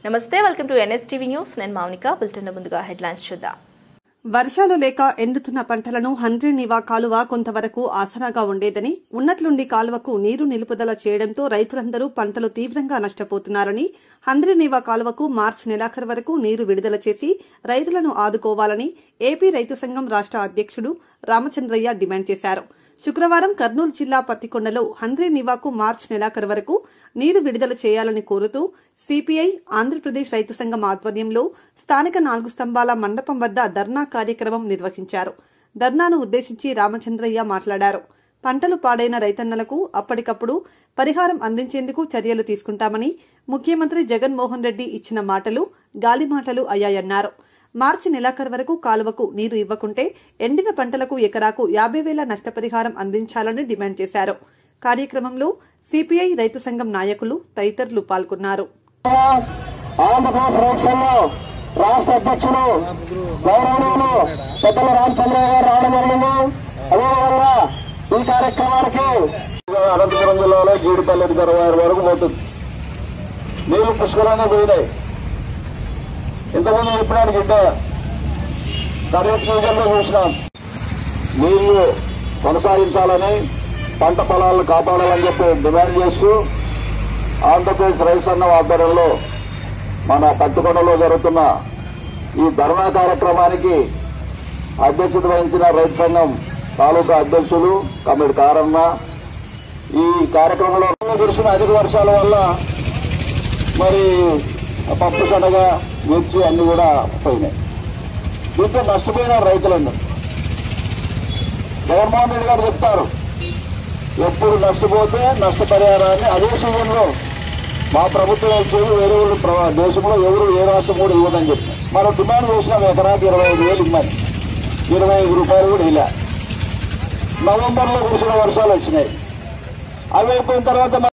నమస్తే, welcome to NSTV news. నేను Mounika. Bulletin ముందుగా హెడ్లైన్స్ చూద్దాం. వర్షాలు లేక ఎండుతున్న పంటలను హంద్రీనీవా కాలువ కొంతవరకు ఆసరాగా ఉండేదని, ఉన్నట్లుండి కాలువకు నీరు నిలుపుదల చేయడంతో రైతులందరూ పంటలు తీవ్రంగా నష్టపోతున్నారని, హంద్రీనీవా కాలువకు మార్చి నెలాఖరు వరకు నీరు విడుదల చేసి రైతులను ఆదుకోవాలని ఏపీ రైతు సంఘం రాష్ట్ర అధ్యక్షుడు రామచంద్రయ్య డిమాండ్ చేశారు. శుక్రవారం కర్నూలు జిల్లా పత్తికొండలో హంద్రీనీవాకు మార్చి నెలాఖరు వరకు నీరు విడుదల చేయాలని కోరుతూ సిపిఐ ఆంధ్రప్రదేశ్ రైతు సంఘం ఆధ్వర్యంలో స్థానిక 4 స్తంభాల మండపం వద్ద ధర్నా కార్యక్రమం నిర్వహించారు. ధర్నాను ఉద్దేశించి రామచంద్రయ్య మాట్లాడారు. పంటలు పాడైన రైతన్నలకు అప్పటికప్పుడు పరిహారం అందించేందుకు చర్యలు తీసుకుంటామని, ముఖ్యమంత్రి జగన్మోహన్ రెడ్డి ఇచ్చిన మాటలు గాలి మాటలు అయ్యాయన్నారు. మార్చి నెలాఖరు వరకు కాలువకు నీరు ఇవ్వకుంటే ఎండిన పంటలకు ఎకరాకు 50,000 నష్టపరిహారం అందించాలని డిమాండ్ చేశారు. కార్యక్రమంలో సిపిఐ రైతు సంఘం నాయకులు తదితరులు పాల్గొన్నారు. ఆంధ్రప్రదేశ్ రైతు సంఘం రాష్ట్ర అధ్యక్షులు గౌరవనీయులు పెద్దల రామచంద్రయ్య గారు రావడం జరిగింది. అదేవిధంగా ఈ కార్యక్రమానికి అనంతపురం జిల్లాలో జీడిపల్లి రిజర్వాయర్ వరకు పోతుంది. నీళ్లు పుష్కలంగా పోయినాయి. ఇంతకుముందు చెప్పడానికి ఇంత ఖరీఫ్ సీజన్లో చూసినాం. నీళ్లు కొనసాగించాలని, పంట పొలాలను కాపాడాలని చెప్పి డిమాండ్ చేస్తూ ఆంధ్రప్రదేశ్ రైతు సంఘం ఆధ్వర్యంలో మన పత్తికొండలో జరుగుతున్న ఈ ధర్నా కార్యక్రమానికి అధ్యక్షత వహించిన రైతు సంఘం తాలూకా అధ్యక్షులు కమిటీ కారన్న, ఈ కార్యక్రమంలో కురిసిన అధిక వర్షాల వల్ల మరి పప్పు శనగ మిర్చి అన్ని కూడా పోయినాయి. దీంతో నష్టపోయిన రైతులందరూ జగన్మోహన్ రెడ్డి గారు చెప్తారు, ఎప్పుడు నష్టపోతే నష్టపరిహారాన్ని అదే సీజన్లో మా ప్రభుత్వం ఇచ్చేది, వేరే దేశంలో ఎవరు ఏ రాష్ట్రం కూడా ఇవ్వదని చెప్పి మనం డిమాండ్ చేసినాం. ఎకరాకి 25,000 ఇవ్వమని, 25 రూపాయలు కూడా ఇలా. నవంబర్లో కురిసిన వర్షాలు వచ్చినాయి. అవి అయిపోయిన తర్వాత